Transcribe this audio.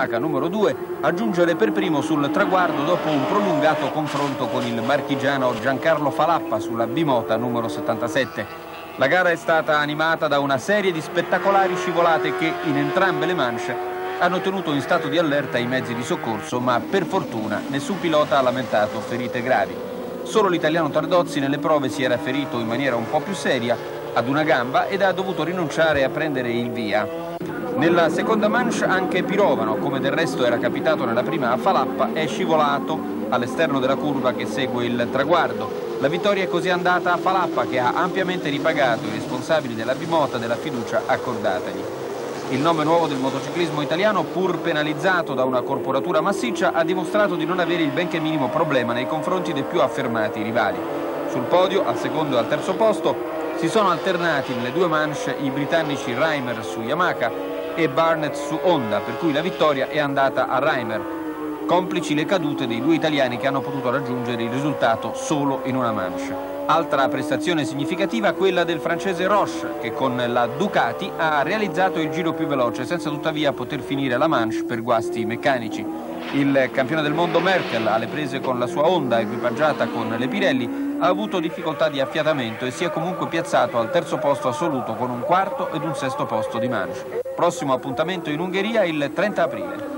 numero 2, a giungere per primo sul traguardo dopo un prolungato confronto con il marchigiano Giancarlo Falappa sulla bimota numero 77. La gara è stata animata da una serie di spettacolari scivolate che in entrambe le manche hanno tenuto in stato di allerta i mezzi di soccorso, ma per fortuna nessun pilota ha lamentato ferite gravi. Solo l'italiano Tardozzi nelle prove si era ferito in maniera un po' più seria ad una gamba ed ha dovuto rinunciare a prendere il via. Nella seconda manche anche Pirovano, come del resto era capitato nella prima a Falappa, è scivolato all'esterno della curva che segue il traguardo. La vittoria è così andata a Falappa, che ha ampiamente ripagato i responsabili della bimota della fiducia accordatagli. Il nome nuovo del motociclismo italiano, pur penalizzato da una corporatura massiccia, ha dimostrato di non avere il benché minimo problema nei confronti dei più affermati rivali. Sul podio, al secondo e al terzo posto, si sono alternati nelle due manche i britannici Reimer su Yamaha e Barnett su Honda, per cui la vittoria è andata a Reimer, complici le cadute dei due italiani che hanno potuto raggiungere il risultato solo in una manche. Altra prestazione significativa quella del francese Roche, che con la Ducati ha realizzato il giro più veloce senza tuttavia poter finire la manche per guasti meccanici. Il campione del mondo Merkel, alle prese con la sua Honda equipaggiata con le Pirelli, ha avuto difficoltà di affiatamento e si è comunque piazzato al terzo posto assoluto con un quarto ed un sesto posto di manche. Prossimo appuntamento in Ungheria il 30 aprile.